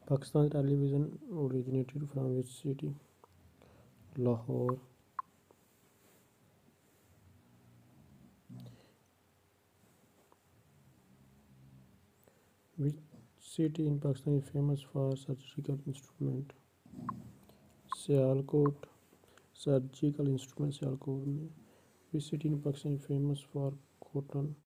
Pakistan television originated from which city? Lahore. Which city in Pakistan is famous for surgical instrument? Sialkot. Surgical instrument Sialkot में. Which city in Pakistan is famous for cotton?